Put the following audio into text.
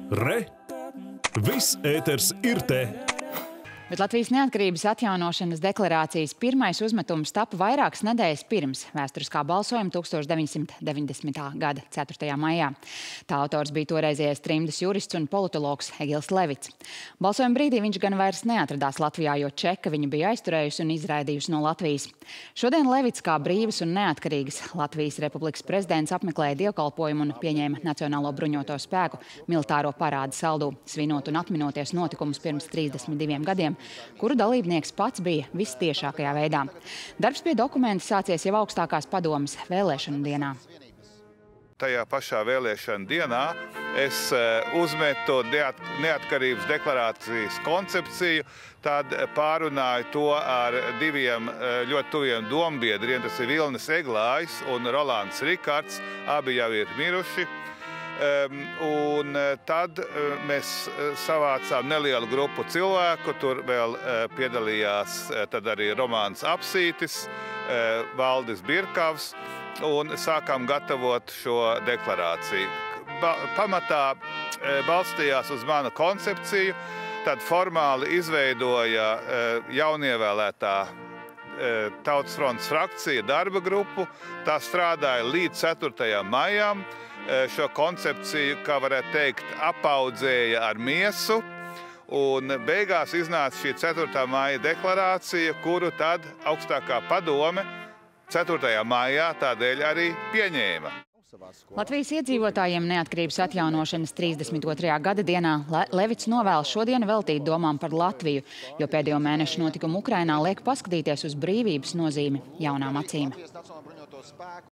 Re! Viss ēters ir te! Bet Latvijas neatkarības atjaunošanas deklarācijas pirmais uzmetums tapa vairākas nedēļas pirms vēsturiskā balsojuma 1990. gada 4. maijā. Tā autors bija toreizējais trimdas jurists un politologs Egils Levits. Balsojuma brīdī viņš gan vairs neatradās Latvijā, jo Čeka viņu bija aizturējusi un izraidījusi no Latvijas. Šodien Levits kā brīvas un neatkarīgas Latvijas Republikas prezidents apmeklēja dievkalpojumu un pieņēma Nacionālo bruņoto spēku militāro parādu saldū, svinot un atminoties notikumus pirms 32 gadiem, kuru dalībnieks pats bija vistiešākajā veidā. Darbs pie dokumenta sācies jau augstākās padomes vēlēšanu dienā. Tajā pašā vēlēšana dienā es uzmetu neatkarības deklarācijas koncepciju, tad pārunāju to ar diviem ļoti tuviem dombiedriem. Tas ir Vilnis Eglājs un Rolands Rikards, abi jau ir miruši. Un tad mēs savācām nelielu grupu cilvēku, tur vēl piedalījās tad arī Romāns Apsītis, Valdis Birkavs, un sākām gatavot šo deklarāciju. Pamatā balstījās uz manu koncepciju, tad formāli izveidoja jaunievēlētā Tautas frontes frakcija darba grupu. Tā strādāja līdz 4. maijam. Šo koncepciju, kā varētu teikt, apaudzēja ar miesu, un beigās iznāca šī 4. maija deklarācija, kuru tad augstākā padome 4. maijā tādēļ arī pieņēma. Latvijas iedzīvotājiem neatkarības atjaunošanas 32. gada dienā Levits novēl šodien veltīt domām par Latviju, jo pēdējo mēnešu notikumu Ukrainā liek paskatīties uz brīvības nozīmi jaunām acīm.